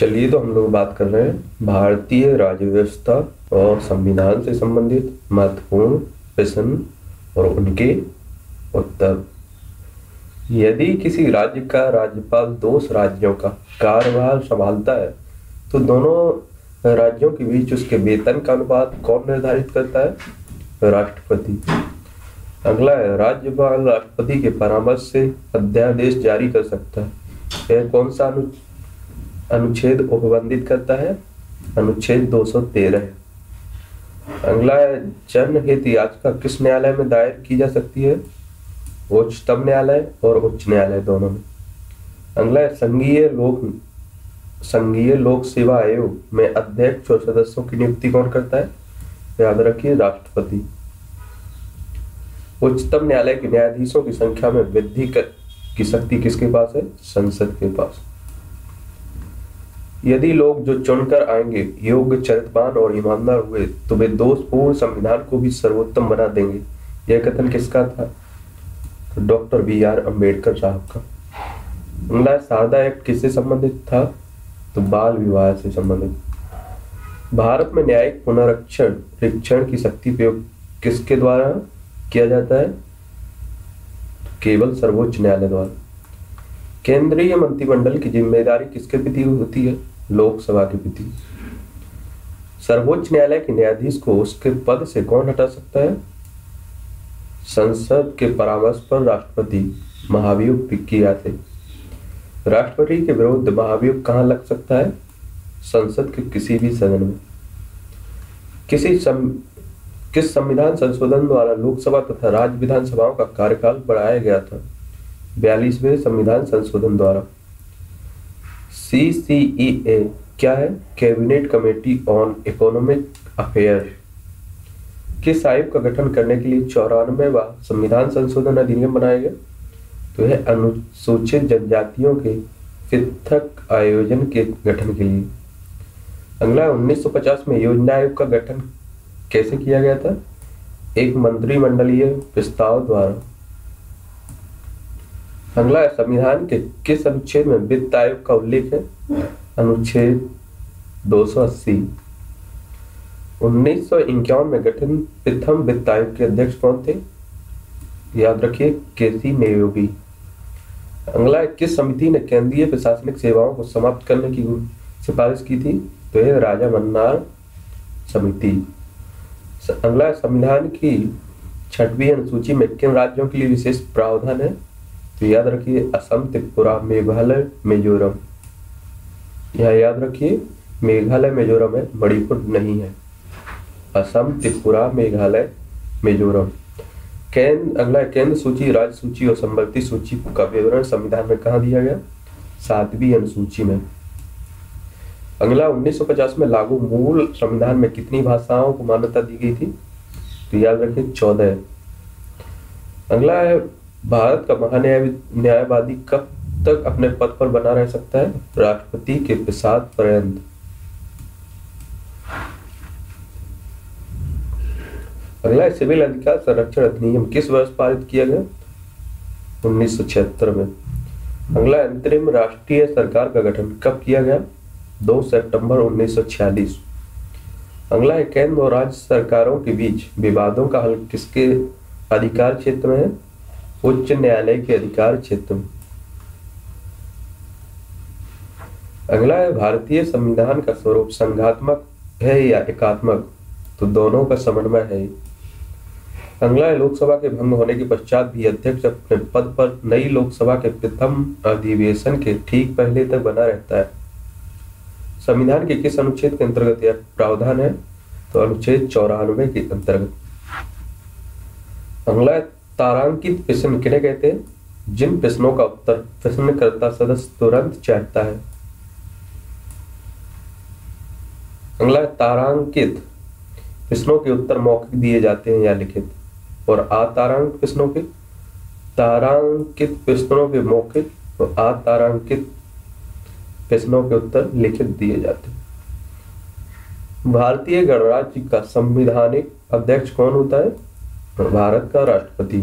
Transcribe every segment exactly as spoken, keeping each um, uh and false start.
चलिए, तो हम लोग बात कर रहे हैं भारतीय राज्य व्यवस्था और संविधान से संबंधित महत्वपूर्ण प्रश्न और उनके उत्तर। यदि किसी राज्य का राज्यपाल दो राज्यों का कार्यभार संभालता है तो दोनों राज्यों के बीच उसके वेतन का अनुपात कौन निर्धारित करता है? राष्ट्रपति। अगला है, राज्यपाल राष्ट्रपति के परामर्श से अध्यादेश जारी कर सकता है। यह कौन सा अनु अनुच्छेद उपबंधित करता है? अनुच्छेद दो सौ तेरह। अगला है, जनहित याचिका किस न्यायालय में दायर की जा सकती है? उच्चतम न्यायालय और उच्च न्यायालय दोनों में। अगला है, संघीय लोक संघीय लोक सेवा आयोग में अध्यक्ष और सदस्यों की नियुक्ति कौन करता है? याद रखिए, राष्ट्रपति। उच्चतम न्यायालय के न्यायाधीशों की संख्या में वृद्धि की शक्ति किसके पास है? संसद के पास। यदि लोग जो चुनकर आएंगे योग्य, चरित्रवान और ईमानदार हुए तो वे दोषपूर्ण संविधान को भी सर्वोत्तम बना देंगे। यह कथन किसका था? तो डॉक्टर बी आर अम्बेडकर साहब का। अगला, शारदा एक्ट किससे संबंधित था? तो बाल विवाह से संबंधित। भारत में न्यायिक पुनरीक्षण परीक्षण की शक्ति प्रयोग किसके द्वारा किया जाता है? केवल सर्वोच्च न्यायालय द्वारा। केंद्रीय मंत्रिमंडल की जिम्मेदारी किसके प्रति होती है? लोकसभा के प्रति। सर्वोच्च न्यायालय के न्यायाधीश को उसके पद से कौन हटा सकता है? संसद के परामर्श पर राष्ट्रपति महाभियोग किया थे। राष्ट्रपति के विरुद्ध महाभियोग कहाँ लग सकता है? संसद के किसी भी सदन में। किसी सम, किस संविधान संशोधन द्वारा लोकसभा तथा राज्य विधानसभाओं का कार्यकाल बढ़ाया गया था? बयालीसवें संविधान संशोधन द्वारा। सी सी ई ए क्या है? Cabinet committee on economic affair. किस आयोग का गठन करने के लिए चौरानवेवां संविधान संशोधन अधिनियम बनाया गया? तो यह अनुसूचित जनजातियों के पृथक आयोजन के गठन के लिए। अगला, उन्नीस सौ पचास में योजना आयोग का गठन कैसे किया गया था? एक मंत्रिमंडलीय प्रस्ताव द्वारा। अगला, संविधान के किस अनुच्छेद में वित्त आयोग का उल्लेख है? अनुच्छेद दो सौ अस्सी। उन्नीस सौ इक्यावन में गठन प्रथम वित्त आयोग के अध्यक्ष कौन थे? याद रखिए, के सी नेयोगी। अगला, किस समिति ने केंद्रीय प्रशासनिक सेवाओं को समाप्त करने की सिफारिश की थी? तो यह राजा मन्नार समिति। अगला, संविधान की छठवीं अनुसूची में किन राज्यों के लिए विशेष प्रावधान है? तो याद रखिए, असम, त्रिपुरा, मेघालय, मिजोरम। यह याद रखिए, मेघालय मिजोरम है, मणिपुर नहीं है। असम, त्रिपुरा, मेघालय, मिजोरम। केंद्र अगला, केंद्र सूची, राज्य सूची और संवर्ती सूची का विवरण संविधान में कहाँ दिया गया? सातवीं अनुसूची में। अगला, उन्नीस सौ पचास में लागू मूल संविधान में कितनी भाषाओं को मान्यता दी गई थी? तो याद रखिए, चौदह। अगला है, भारत का महान्याय न्यायवादी कब तक अपने पद पर बना रह सकता है? राष्ट्रपति के प्रसाद पर्यंत। अगला, सिविल अधिकार संरक्षण अधिनियम किस वर्ष पारित किया गया? उन्नीस सौ छिहत्तर में। अगला, अंतरिम राष्ट्रीय सरकार का गठन कब किया गया? दो सितंबर उन्नीस सौ छियालीस। अगला है, केंद्र और राज्य सरकारों के बीच विवादों का हल किसके अधिकार क्षेत्र में है? उच्च न्यायालय के अधिकार क्षेत्र में। अगला है, भारतीय संविधान का स्वरूप संघात्मक है या एकात्मक? तो दोनों का समन्वय है। अगला है, लोकसभा के भंग होने के पश्चात भी अध्यक्ष अपने पद पर नई लोकसभा के प्रथम अधिवेशन के ठीक पहले तक बना रहता है। संविधान के किस अनुच्छेद के अंतर्गत यह प्रावधान है? तो अनुच्छेद चौरानवे के अंतर्गत। अगला, तारांकित प्रश्न किन्हें कहते हैं? जिन प्रश्नों का उत्तर प्रश्नकर्ता सदस्य तुरंत चाहता है। अगला, तारांकित प्रश्नों के उत्तर मौखिक दिए जाते हैं या लिखित। और अतारांकित प्रश्नों के तारांकित प्रश्नों के मौखिक और अतारांकित प्रश्नों के उत्तर लिखित दिए जाते हैं। भारतीय गणराज्य का संवैधानिक अध्यक्ष कौन होता है? भारत का राष्ट्रपति।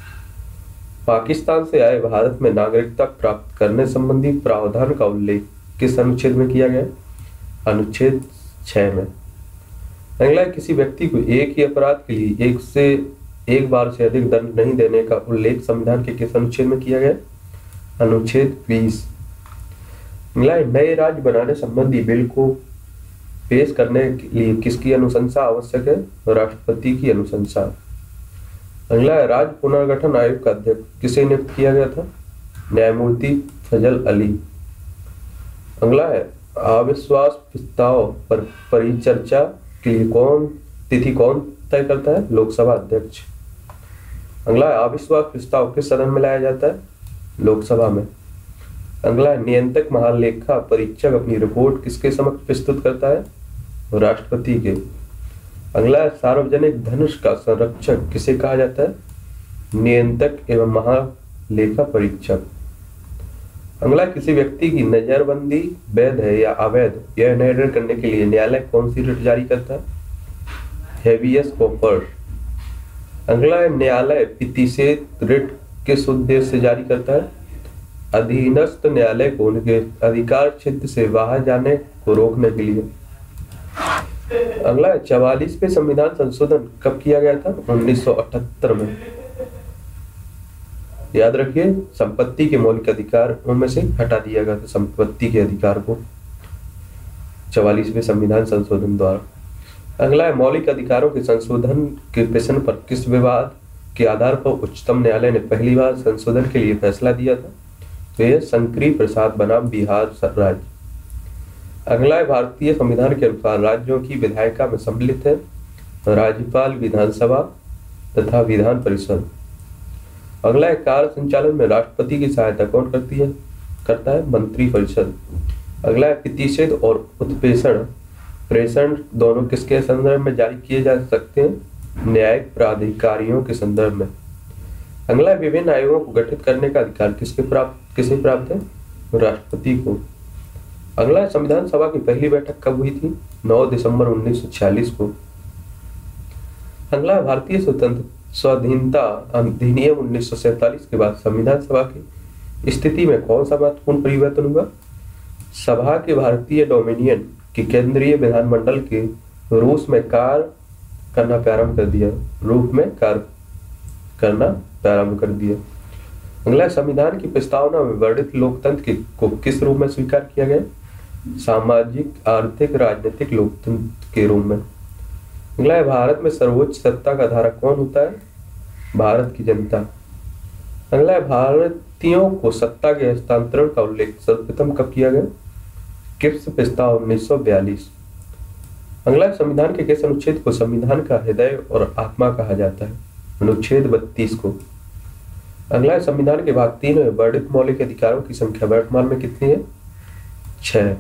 पाकिस्तान से आए भारत में नागरिकता प्राप्त करने संबंधी प्रावधान का उल्लेख किस अनुच्छेद में किया गया? अनुच्छेद छह में। अगला है, किसी व्यक्ति को एक ही अपराध के लिए एक से एक बार से अधिक दंड नहीं देने का उल्लेख संविधान के किस अनुच्छेद में किया गया? अनुच्छेद बीस। अगला है, नए राज्य बनाने संबंधी बिल को पेश करने के लिए किसकी अनुशंसा आवश्यक है? राष्ट्रपति की अनुशंसा। अगला है, राज्य पुनर्गठन आयोग का अध्यक्ष किसे नियुक्त किया गया था? न्यायमूर्ति फजल अली। अगला है, अविश्वास प्रस्ताव पर परिचर्चा के लिए कौन तिथि कौन तय करता है? लोकसभा अध्यक्ष। अगला है, अविश्वास प्रस्ताव किस सदन में लाया जाता है? लोकसभा में। अगला है, नियंत्रक महालेखा परीक्षक अपनी रिपोर्ट किसके समक्ष प्रस्तुत करता है? राष्ट्रपति के। अगला है, सार्वजनिक धन का संरक्षक किसे कहा जाता है? नियंत्रक एवं महालेखा परीक्षक। अगला, किसी व्यक्ति की नजरबंदी वैध है या अवैध यह निर्णय करने के लिए न्यायालय कौन सी रिट जारी करता है? Habeas corpus. अगला है, न्यायालय प्रतिषेध रिट किस उद्देश्य से जारी करता है? अधीनस्थ न्यायालय को उनके अधिकार क्षेत्र से बाहर जाने को रोकने के लिए। अगला है, चवालीसवें संविधान संशोधन कब किया गया था? उन्नीस सौ अठहत्तर में। याद रखिए, संपत्ति के मौलिक अधिकार उनमें से हटा दिया गया था संपत्ति के अधिकार को चवालीसवें संविधान संशोधन द्वारा। अगला है, मौलिक अधिकारों के संशोधन के प्रश्न पर किस विवाद के आधार पर उच्चतम न्यायालय ने पहली बार संशोधन के लिए फैसला दिया था? तो यह शंकरी प्रसाद बनाम बिहार राज्य। अगला है, भारतीय संविधान के अनुसार राज्यों की विधायिका में सम्मिलित है राज्यपाल, विधानसभा तथा विधान परिषद। अगला है, कार्य संचालन में राष्ट्रपति की सहायता कौन करती है करता है? मंत्री परिषद। अगला है, प्रतिषेध और उत्प्रेषण प्रेषण दोनों किसके संदर्भ में जारी किए जा सकते हैं? न्यायिक प्राधिकारियों के संदर्भ में। अगला है, विभिन्न आयोगों को गठित करने का अधिकार किसके प्राप्त किसे प्राप्त है? राष्ट्रपति को। अगला है, संविधान सभा की पहली बैठक कब हुई थी? नौ दिसंबर उन्नीस सौ छियालीस को। अगला है, भारतीय स्वतंत्र स्वाधीनता अधिनियम उन्नीस सौ सैंतालीस के बाद संविधान सभा की स्थिति में कौन सा महत्वपूर्ण परिवर्तन हुआ? सभा के भारतीय डोमिनियन की केंद्रीय विधानमंडल के रूस में कार्य करना प्रारंभ कर दिया रूप में कार्य करना प्रारंभ कर दिया। अगला, संविधान की प्रस्तावना में वर्णित लोकतंत्र को किस रूप में स्वीकार किया गया? सामाजिक, आर्थिक, राजनीतिक लोकतंत्र के रूप में। अगला है, भारत में सर्वोच्च सत्ता का धारक कौन होता है? भारत की जनता। अगला है, भारतीयों को सत्ता के हस्तांतरण का उल्लेख सर्वप्रथम कब किया गया? किप्स प्रस्ताव उन्नीस सौ बयालीस। अगला, संविधान के किस अनुच्छेद को संविधान का हृदय और आत्मा कहा जाता है? अनुच्छेद बत्तीस को। अगला, संविधान के भाग तीन में वर्णित मौलिक अधिकारों की संख्या वर्तमान में कितनी है? छह।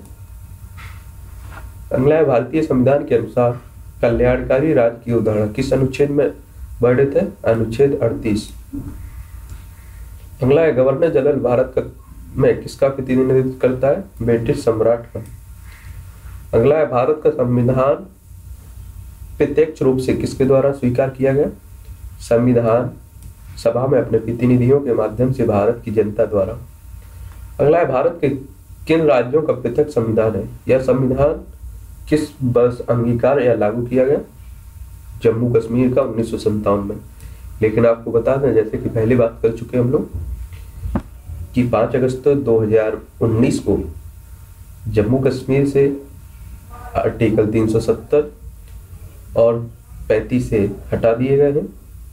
अगला है, भारतीय संविधान के अनुसार कल्याणकारी राज्य की उदाहरण किस अनुच्छेद में वर्णित है? अनुच्छेद अड़तीस। अगला है, गवर्नर जनरल भारत का में किसका प्रतिनिधित्व करता है? ब्रिटिश सम्राट का। अगला है, भारत का संविधान प्रत्यक्ष रूप से किसके द्वारा स्वीकार किया गया? संविधान सभा में अपने प्रतिनिधियों के माध्यम से भारत की जनता द्वारा। अगला है, भारत के किन राज्यों का पृथक संविधान है? यह संविधान किस वर्ष अंगीकार या लागू किया गया? जम्मू कश्मीर का उन्नीस सौ सत्तावन में। लेकिन आपको बता दें, जैसे कि पहले बात कर चुके हम लोग, कि पाँच अगस्त दो हज़ार उन्नीस को जम्मू कश्मीर से आर्टिकल तीन सौ सत्तर और पैंतीस से हटा दिए गए हैं।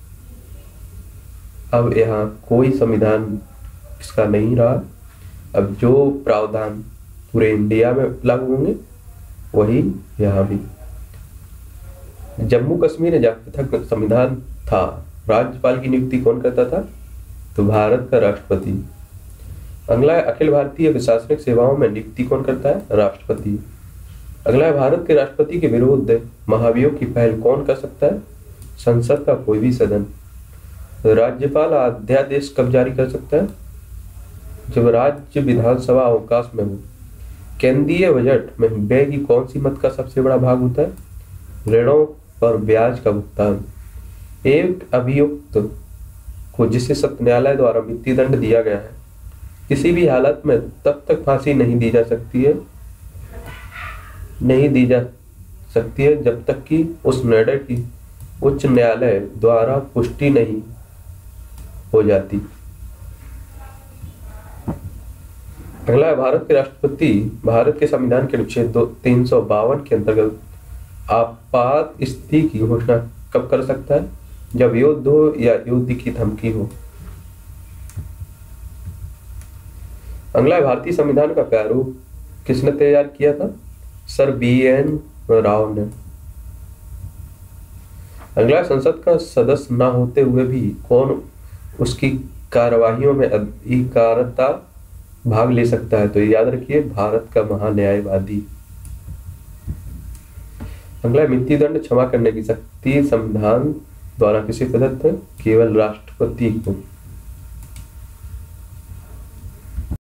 अब यहाँ कोई संविधान इसका नहीं रहा। अब जो प्रावधान पूरे इंडिया में लागू होंगे वही यहाँ भी। जम्मू कश्मीर में जहाँ पृथक संविधान था, राज्यपाल की नियुक्ति कौन करता था? तो भारत का राष्ट्रपति। अगला है, अखिल भारतीय प्रशासनिक सेवाओं में नियुक्ति कौन करता है? राष्ट्रपति। अगला है, भारत के राष्ट्रपति के विरुद्ध महाभियोग की पहल कौन कर सकता है? संसद का कोई भी सदन। राज्यपाल अध्यादेश कब जारी कर सकता है? जब राज्य विधानसभा अवकाश में हो। केंद्रीय बजट में व्यय की कौन सी मद का सबसे बड़ा भाग होता है? ऋणों पर ब्याज का भुगतान। एक अभियुक्त को जिसे सत्य न्यायालय द्वारा मृत्यु दंड दिया गया है किसी भी हालत में तब तक फांसी नहीं दी जा सकती है नहीं दी जा सकती है जब तक कि उस निर्णय की उच्च न्यायालय द्वारा पुष्टि नहीं हो जाती। अगला है, भारत के राष्ट्रपति भारत के संविधान के अनुच्छेद दो तीन सौ बावन के अंतर्गत आपात स्थिति की घोषणा कब कर सकता है? जब युद्ध हो या युद्ध की धमकी हो। अगला है, भारतीय संविधान का प्रारूप किसने तैयार किया था? सर बी एन राव ने। अगला, संसद का सदस्य न होते हुए भी कौन उसकी कार्यवाहियों में अधिकारता भाग ले सकता है? तो याद रखिए, भारत का महान्यायवादी। अगला, मृत्युदंड क्षमा करने की शक्ति संविधान द्वारा किसे प्रदत्त है? केवल राष्ट्रपति को।